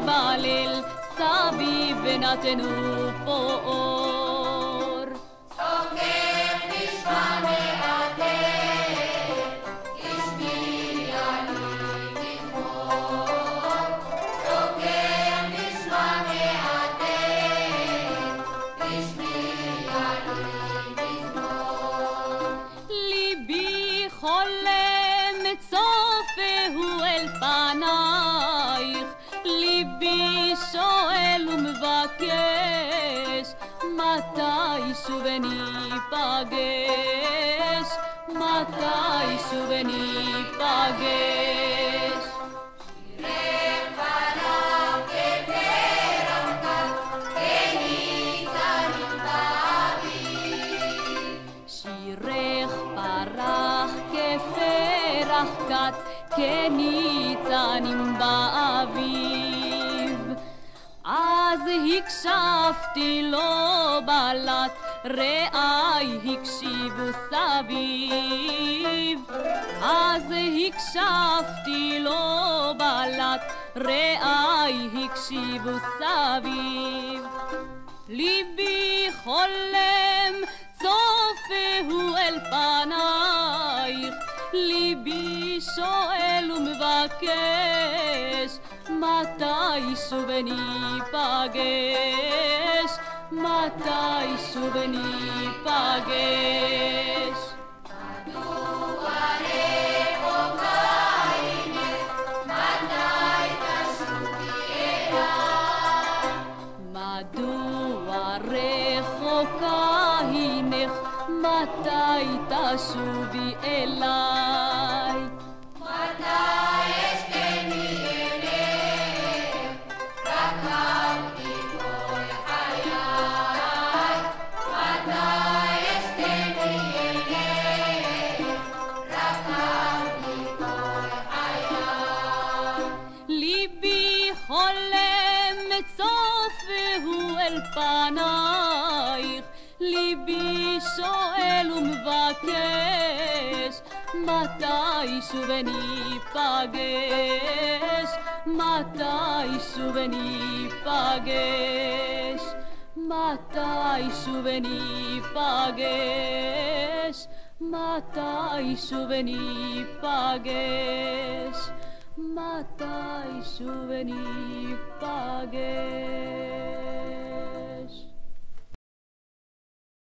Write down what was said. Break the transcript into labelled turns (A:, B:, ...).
A: בליל סביב ונתנו פה אור.
B: סוגר נשמע מעטה, השמיע לי מזמור. סוגר נשמע מעטה, השמיע לי מזמור.
A: ליבי חולם צופהו אל פנייך, ליבי שואל ומבקש, מתי שוב ניפגש, מתי שוב ניפגש.
B: שירך פניו כפרח כת, כניצנים באביב.
A: שירך פרח כפרח כת, כניצנים באביב. אז הקשבתי לו בלט, ראי הקשיבו סביב. אז הקשבתי לו בלט, ראי הקשיבו סביב. ליבי חולם צופהו אל פנייך, ליבי שואל ומבקש, מתי שוב ניפגש, מתי שוב ניפגש.
B: מדוע רחוקה הינך, מתי תשובי אליי?
A: מדוע רחוקה הינך, מתי תשובי אליי?
B: מתי אשתני אלך, רקבתי כל חיי. מתי אשתני אלך, רקבתי כל חיי.
A: ליבי חולם צופהו אל פנייך, ליבי שואל ומבקש, מתי שוב ניפגש, מתי שוב ניפגש, מתי שוב ניפגש, מתי שוב ניפגש, מתי שוב ניפגש.